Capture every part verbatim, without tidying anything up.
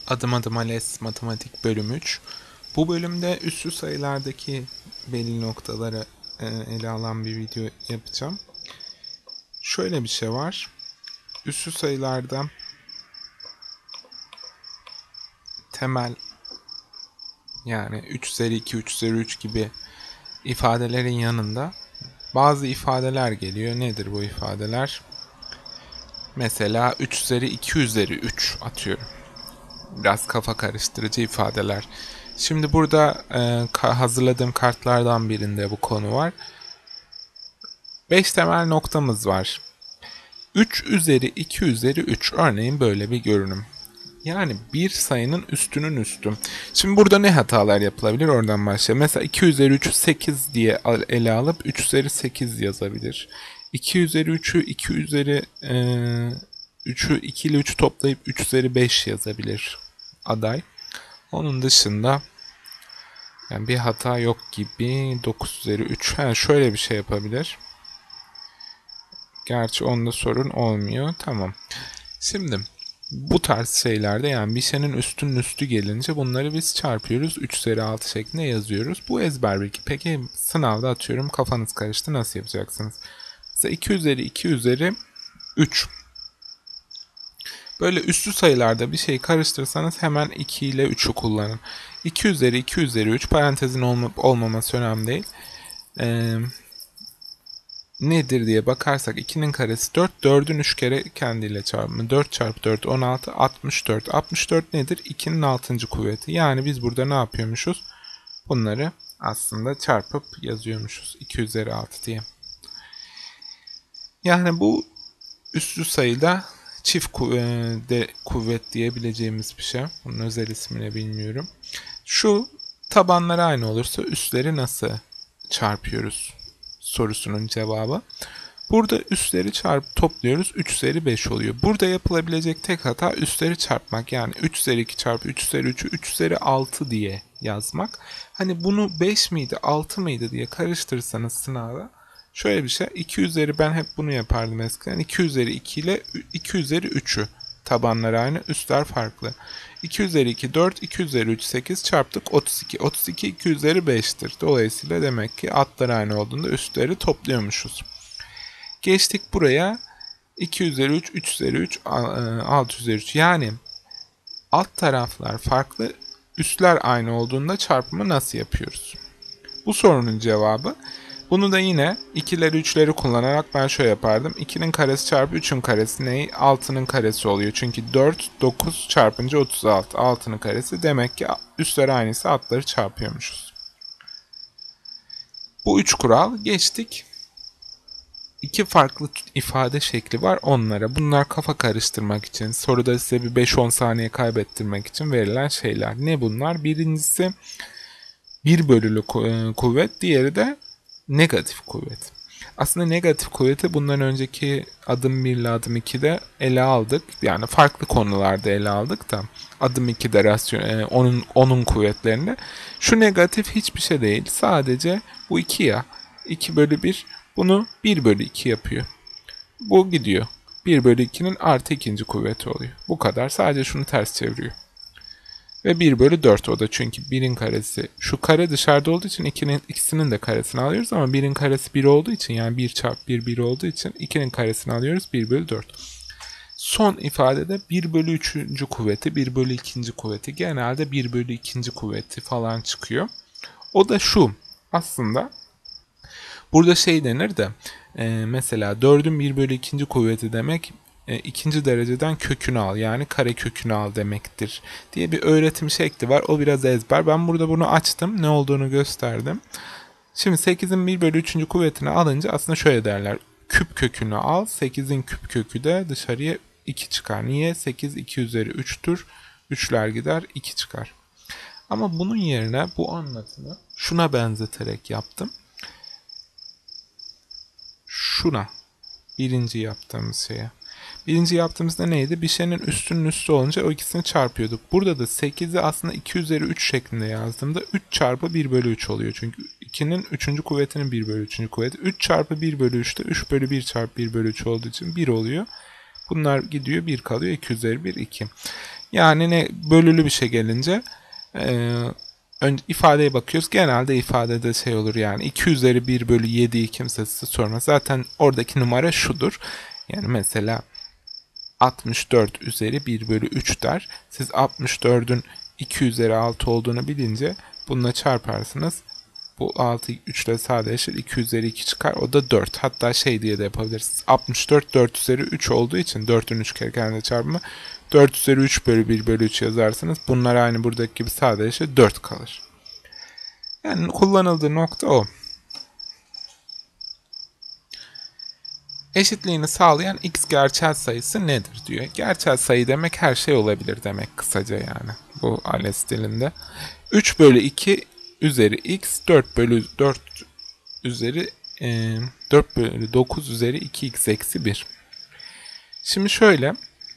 Adım adım ALES Matematik Bölüm üç. Bu bölümde üssü sayılardaki belli noktaları e, ele alan bir video yapacağım. Şöyle bir şey var. Üssü sayılarda temel, yani üç üzeri iki, üç üzeri üç gibi ifadelerin yanında bazı ifadeler geliyor. Nedir bu ifadeler? Mesela üç üzeri iki üzeri üç atıyorum. Biraz kafa karıştırıcı ifadeler. Şimdi burada e, hazırladığım kartlardan birinde bu konu var. beş temel noktamız var. üç üzeri iki üzeri üç örneğin böyle bir görünüm. Yani bir sayının üstünün üstü. Şimdi burada ne hatalar yapılabilir, oradan başlayalım. Mesela iki üzeri üçü sekiz diye ele alıp üç üzeri sekiz yazabilir. iki üzeri üçü iki üzeri e, üçü iki ile üç toplayıp üç üzeri beş yazabilir aday. Onun dışında yani bir hata yok gibi. dokuz üzeri üç. Ha, şöyle bir şey yapabilir. Gerçi onda sorun olmuyor. Tamam. Şimdi bu tarz şeylerde, yani bir şeyin üstünün üstü gelince bunları biz çarpıyoruz. üç üzeri altı şeklinde yazıyoruz. Bu ezber bilgi. Peki sınavda atıyorum kafanız karıştı, nasıl yapacaksınız? Mesela iki üzeri iki üzeri üç. Böyle üstlü sayılarda bir şey karıştırırsanız hemen iki ile üçü kullanın. iki üzeri iki üzeri üç, parantezin olma, olmaması önemli değil. Ee, nedir diye bakarsak ikinin karesi dört, dördün üç kere kendiyle çarpımı. dört çarpı dört on altı, altmış dört. altmış dört nedir? ikinin altıncı kuvveti. Yani biz burada ne yapıyormuşuz? Bunları aslında çarpıp yazıyormuşuz. iki üzeri altı diye. Yani bu üstlü sayıda çift de kuvvet diyebileceğimiz bir şey. Bunun özel ismini bilmiyorum. Şu tabanlar aynı olursa üstleri nasıl çarpıyoruz sorusunun cevabı. Burada üstleri çarp topluyoruz. üç üzeri beş oluyor. Burada yapılabilecek tek hata üstleri çarpmak. Yani üç üzeri iki çarpı üç üzeri üçü üç üzeri altı diye yazmak. Hani bunu beş miydi altı mıydı diye karıştırırsanız sınavda şöyle bir şey. iki üzeri, ben hep bunu yapardım eskiden. iki üzeri iki ile iki üzeri üçü. Tabanlar aynı, üstler farklı. iki üzeri iki dört, iki üzeri üç sekiz, çarptık otuz iki. otuz iki iki üzeri beş'tir. Dolayısıyla demek ki altlar aynı olduğunda üstleri topluyormuşuz. Geçtik buraya. iki üzeri üç, üç üzeri üç, altı üzeri üç. Yani alt taraflar farklı, üstler aynı olduğunda çarpımı nasıl yapıyoruz? Bu sorunun cevabı, bunu da yine ikileri üçleri kullanarak ben şöyle yapardım. ikinin karesi çarpı üçün karesi ne? altının karesi oluyor. Çünkü dört, dokuz çarpınca otuz altı. altının karesi. Demek ki üstler aynıysa altları çarpıyormuşuz. Bu üç kural. Geçtik. İki farklı ifade şekli var onlara. Bunlar kafa karıştırmak için, soruda size bir beş on saniye kaybettirmek için verilen şeyler. Ne bunlar? Birincisi bir bölülü kuvvet, diğeri de negatif kuvvet. Aslında negatif kuvveti bundan önceki adım bir ile adım iki'de ele aldık. Yani farklı konularda ele aldık da adım iki'de rasyon, onun, onun kuvvetlerini. Şu negatif hiçbir şey değil. Sadece bu iki ya. iki bölü bir bunu bir bölü iki yapıyor. Bu gidiyor. bir bölü iki'nin artı ikinci kuvveti oluyor. Bu kadar. Sadece şunu ters çeviriyor. Ve bir bölü dört o da, çünkü birin karesi, şu kare dışarıda olduğu için ikinin, ikisinin de karesini alıyoruz ama birin karesi bir olduğu için, yani bir çarpı bir bir olduğu için ikinin karesini alıyoruz, bir bölü dört. Son ifadede bir bölü üçüncü kuvveti, bir bölü ikinci kuvveti, genelde bir bölü ikinci kuvveti falan çıkıyor. O da şu aslında, burada şey denir de e, mesela dördün bir bölü ikinci kuvveti demek e, ikinci dereceden kökünü al, yani kare kökünü al demektir diye bir öğretim şekli var. O biraz ezber. Ben burada bunu açtım. Ne olduğunu gösterdim. Şimdi sekizin bir bölü üçüncü kuvvetini alınca aslında şöyle derler. Küp kökünü al. sekizin küp kökü de dışarıya iki çıkar. Niye? sekiz iki üzeri üç'tür. üç'ler gider, iki çıkar. Ama bunun yerine bu anlatımı şuna benzeterek yaptım. Şuna. Birinci yaptığımız şeye. Birinci yaptığımızda neydi? Bir şeyin üstünün üstü olunca o ikisini çarpıyorduk. Burada da sekizi aslında iki üzeri üç şeklinde yazdığımda üç çarpı bir bölü üç oluyor. Çünkü ikinin üçüncü kuvvetinin bir bölü üçüncü kuvveti. üç çarpı bir bölü üç'te üç bölü bir çarpı bir bölü üç olduğu için bir oluyor. Bunlar gidiyor, bir kalıyor. iki üzeri bir, iki. Yani ne bölülü bir şey gelince e, önce ifadeye bakıyoruz. Genelde ifadede şey olur yani iki üzeri bir bölü yediyi kimse size sormaz. Zaten oradaki numara şudur. Yani mesela altmış dört üzeri bir bölü üç der. Siz altmış dördün iki üzeri altı olduğunu bilince bununla çarparsınız. Bu altı üç ile sadeleşir. iki üzeri iki çıkar. O da dört. Hatta şey diye de yapabilirsiniz. altmış dört dört üzeri üç olduğu için dördün üç kere kendine çarpımı dört üzeri üç bölü bir bölü üç yazarsınız. Bunlar aynı buradaki gibi sadeleşir. dört kalır. Yani kullanıldığı nokta o. Eşitliğini sağlayan x gerçel sayısı nedir diyor. Gerçel sayı demek her şey olabilir demek kısaca yani. Bu ALES dilinde. üç bölü iki üzeri x, dört bölü dört üzeri e, dört bölü dokuz üzeri iki x eksi bir. Şimdi şöyle.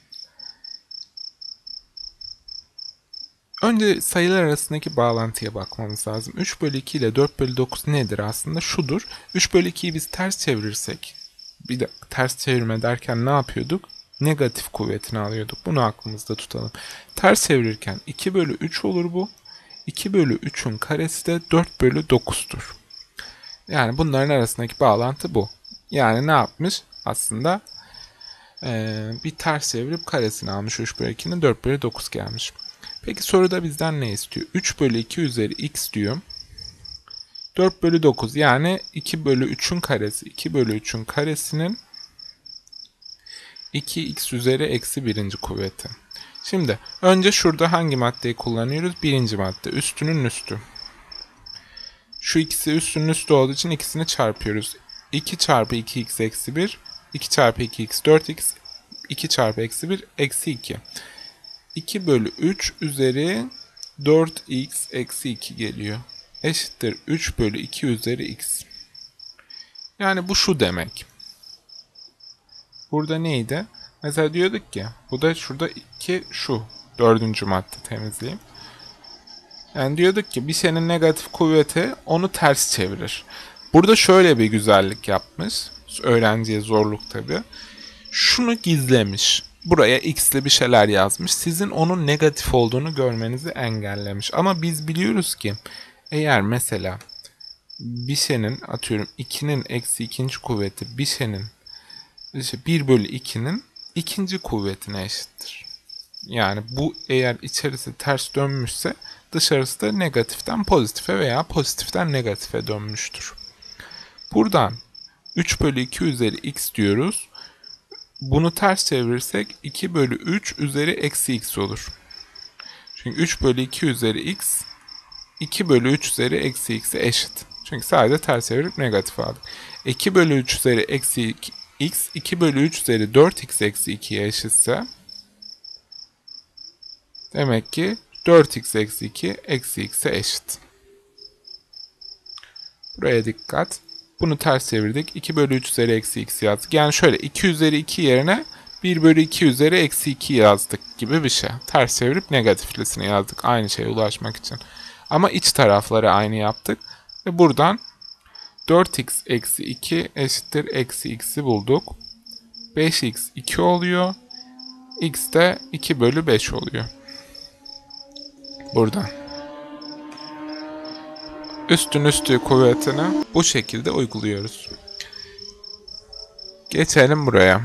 Önce sayılar arasındaki bağlantıya bakmamız lazım. üç bölü iki ile dört bölü dokuz nedir aslında? Şudur. üç bölü ikiyi biz ters çevirirsek, bir de ters çevirme derken ne yapıyorduk? Negatif kuvvetini alıyorduk. Bunu aklımızda tutalım. Ters çevirirken iki bölü üç olur bu. iki bölü üçün karesi de dört bölü dokuzdur. Yani bunların arasındaki bağlantı bu. Yani ne yapmış? Aslında ee, bir ters çevirip karesini almış üç bölü ikinin dört bölü dokuz gelmiş. Peki soruda bizden ne istiyor? üç bölü iki üzeri x diyor. dört bölü dokuz yani iki bölü üçün karesi. iki bölü üçün karesinin iki x üzeri eksi birinci kuvveti. Şimdi önce şurada hangi maddeyi kullanıyoruz? Birinci madde. Üstünün üstü. Şu ikisi üstünün üstü olduğu için ikisini çarpıyoruz. iki çarpı iki x eksi bir. iki çarpı iki x dört x. iki çarpı eksi bir eksi iki. iki bölü üç üzeri dört x eksi iki geliyor. Eşittir üç bölü iki üzeri x. Yani bu şu demek. Burada neydi? Mesela diyorduk ki bu da şurada iki şu. Dördüncü madde temizleyeyim. Yani diyorduk ki bir şeyin negatif kuvveti onu ters çevirir. Burada şöyle bir güzellik yapmış. Öğrenciye zorluk tabii. Şunu gizlemiş. Buraya x'li bir şeyler yazmış. Sizin onun negatif olduğunu görmenizi engellemiş. Ama biz biliyoruz ki eğer mesela bir şeyin atıyorum ikinin eksi ikinci kuvveti bir şeyin işte bir bölü ikinin ikinci kuvvetine eşittir. Yani bu eğer içerisi ters dönmüşse dışarısı da negatiften pozitife veya pozitiften negatife dönmüştür. Buradan üç bölü iki üzeri x diyoruz. Bunu ters çevirirsek iki bölü üç üzeri eksi x olur. Çünkü üç bölü iki üzeri x iki bölü üç üzeri eksi x'e eşit. Çünkü sadece ters çevirip negatif aldık. iki bölü üç üzeri eksi x iki bölü üç üzeri dört x eksi ikiye eşitse demek ki dört x eksi iki eksi x'e eşit. Buraya dikkat. Bunu ters çevirdik. iki bölü üç üzeri eksi x yazdık. Yani şöyle iki üzeri iki yerine bir bölü iki üzeri eksi iki yazdık gibi bir şey. Ters çevirip negatiflisini yazdık aynı şeye ulaşmak için. Ama iç tarafları aynı yaptık. Ve buradan dört x eksi iki eşittir eksi x'i bulduk. beş x iki oluyor. X de iki bölü beş oluyor. Buradan. Üstün üstü kuvvetini bu şekilde uyguluyoruz. Geçelim buraya.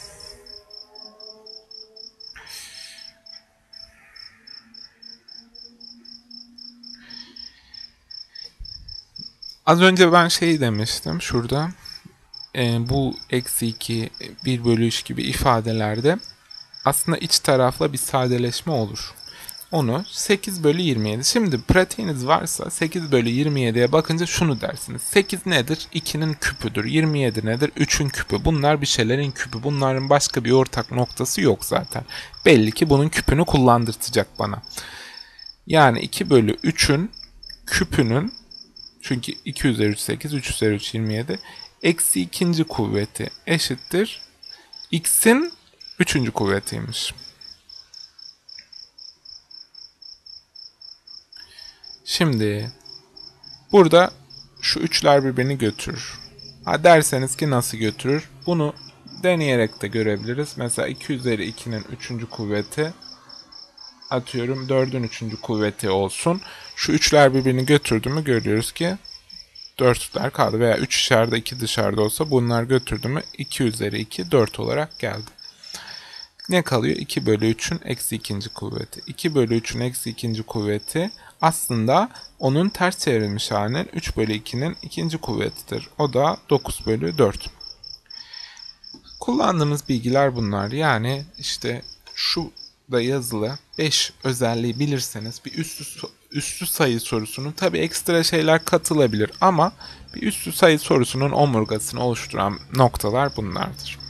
Az önce ben şey demiştim şurada. E, bu eksi iki, bir bölü üç gibi ifadelerde aslında iç tarafla bir sadeleşme olur. Onu sekiz bölü yirmi yedi. Şimdi pratiğiniz varsa sekiz bölü yirmi yediye bakınca şunu dersiniz. sekiz nedir? ikinin küpüdür. yirmi yedi nedir? üçün küpü. Bunlar bir şeylerin küpü. Bunların başka bir ortak noktası yok zaten. Belli ki bunun küpünü kullandırtacak bana. Yani iki bölü üçün küpünün, çünkü iki üzeri üç sekiz, üç üzeri üç yirmi yedi. Eksi ikinci kuvveti eşittir. X'in üçüncü kuvvetiymiş. Şimdi burada şu üçler birbirini götürür. Ha derseniz ki nasıl götürür? Bunu deneyerek de görebiliriz. Mesela iki üzeri ikinin üçüncü kuvveti atıyorum dördün üçüncü kuvveti olsun. Şu üçler birbirini götürdü mü görüyoruz ki dörtler kaldı veya üç içeride iki dışarıda olsa bunlar götürdü mü iki üzeri iki dört olarak geldi. Ne kalıyor? iki bölü üçün eksi ikinci kuvveti. iki bölü üçün eksi ikinci kuvveti aslında onun ters çevrilmiş halinin üç bölü ikinin ikinci kuvvetidir. O da dokuz bölü dört. Kullandığımız bilgiler bunlar. Yani işte şu da yazılı beş özelliği bilirseniz bir üstü, üstü sayı sorusunun tabi ekstra şeyler katılabilir ama bir üstü sayı sorusunun omurgasını oluşturan noktalar bunlardır.